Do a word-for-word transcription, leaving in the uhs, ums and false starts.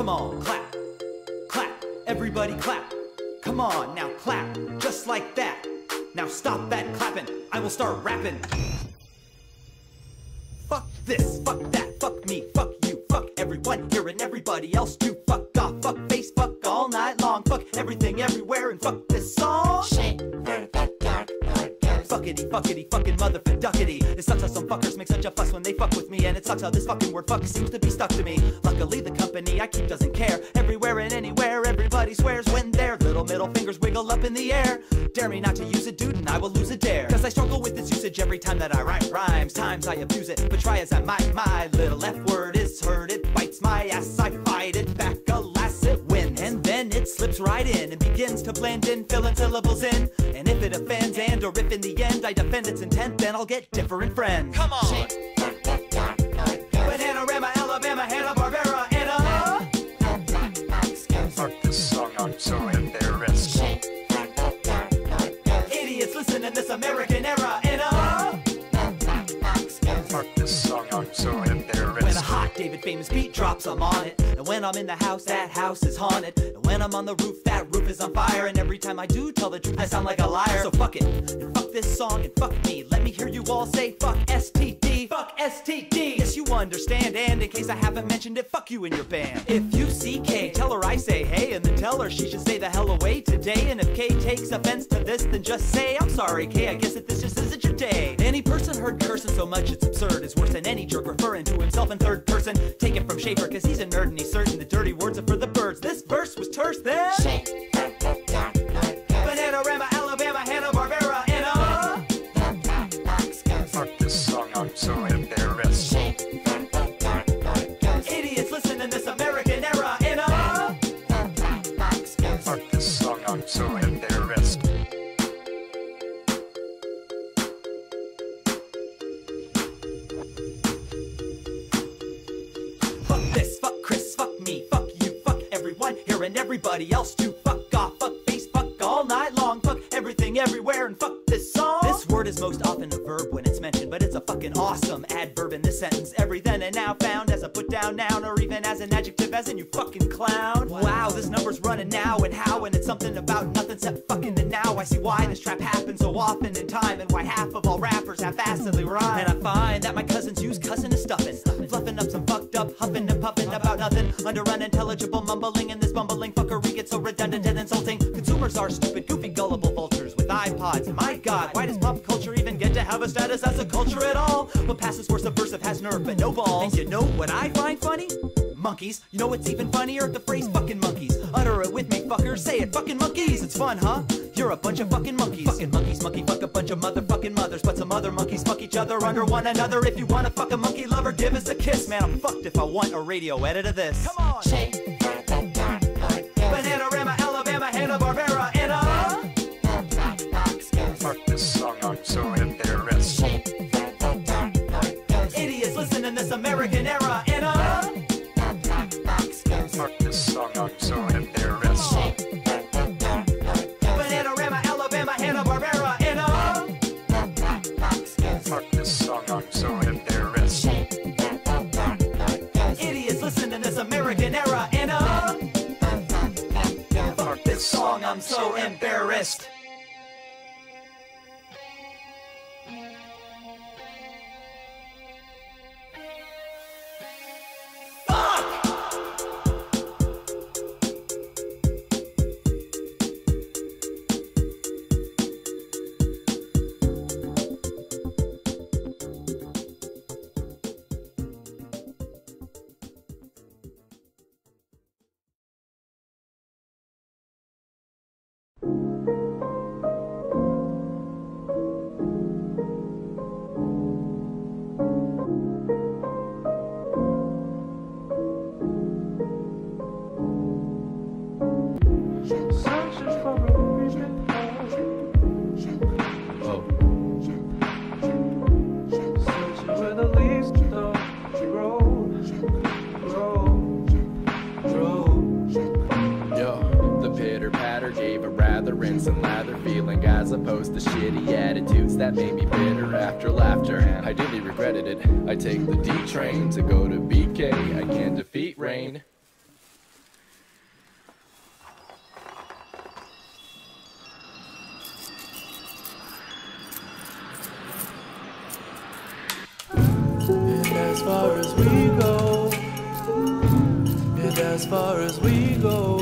Come on, clap, clap, everybody clap. Come on, now clap, just like that. Now stop that clapping, I will start rapping. Fuck this, fuck that, fuck me, fuck you, fuck everyone here and everybody else too. Fuck off, fuck face, fuck all night long. Fuck everything, everywhere, and fuck this song. Shit, fuckity, fuckity, fucking motherfuckity. It sucks how some fuckers make such a fuss when they fuck with me, and it sucks how this fucking word fuck seems to be stuck to me. Luckily the company I keep doesn't care. Everywhere and anywhere, everybody swears when their little middle fingers wiggle up in the air. Dare me not to use it, dude, and I will lose a dare. Cause I struggle with its usage every time that I write rhymes. Times I abuse it, but try as I might, my little F word is heard. It bites my ass, I fight it back, alas it wins. And then it slips right in and begins to blend in, filling syllables in. And if it offends and or if in the end I defend its intent, then I'll get different friends. Come on! Bananarama, Alabama, Hanna-Barbera, and a... Fuck this song, I'm so embarrassed. Idiots listen in this American era, and a... Fuck this song, I'm so embarrassed. When a hot David famous beat drops, I'm on it. And when I'm in the house, that house is haunted. And when I'm on the roof, that roof is on fire. And every time I do tell the truth, I sound like a liar. So fuck it, and fuck this song, and fuck me. Let me hear you all say fuck S T D. Fuck S T D. Yes, you understand, and in case I haven't mentioned it, fuck you and your band. If you see K, tell her I say hey, and then tell her she should stay the hell away today. And if K takes offense to this, then just say I'm sorry K, I guess that this just isn't your day. Any person heard cursing so much it's absurd is worse than any jerk referring to himself in third person. Take it from Schaefer, cause he's a nerd and he's certain the dirty words are for the birds. This verse was terse then. Bananarama, Alabama, Hanna-Barbera, and a... Fuck this song, I'm so embarrassed. Idiots listen in this American era, and a... Fuck this song, I'm so embarrassed. Fuck this, fuck Chris, fuck me, fuck you, fuck everyone here and everybody else too. Fuck off, fuck face, fuck all night long. Fuck everything, everywhere, and fuck this song. This word is most often a verb when it's mentioned, but it's a fucking awesome adverb in this sentence. Every then and now found as a put down noun, or even as an adjective as in you fucking clown. Wow, this number's running now and how, and it's something about nothing except fucking the now. I see why this trap happens so often in time, and why half of all rappers half-assedly rhyme. And I find that my cousins use cussing as stuffing, fluffing up some fucked up, huffing and puffing about nothing, under unintelligible mumbling, and this bumbling fuckery gets so redundant and insulting. Consumers are stupid, goofy, gullible vultures with iPods. My god, why does pop culture even get to have a status as a culture at all? What passes for subversive has nerve but no balls. And you know what I find funny? Monkeys. You know what's even funnier? The phrase fucking monkeys. Utter it with me, fuckers. Say it, fucking monkeys. It's fun, huh? You're a bunch of fucking monkeys. Fucking monkeys, monkey fuck a bunch of motherfucking mothers. But some other monkeys fuck each other under one another. If you wanna fuck a monkey lover, give us a kiss. Man, I'm fucked if I want a radio edit of this. Come on! Bananarama, Alabama, Hanna-Barbera, and a... Fuck this song, I'm so embarrassed. Idiots listen in this American era, and a... Fuck this song, I'm so embarrassed. Bananarama, Alabama, Hanna-Barbera, and a... Fuck this song, I'm so embarrassed. Idiots listen in this American era, and a... Fuck this song, I'm so embarrassed. As opposed to shitty attitudes that made me bitter after laughter. I dearly regretted it. I take the D train to go to B K. I can defeat rain. as far as we go.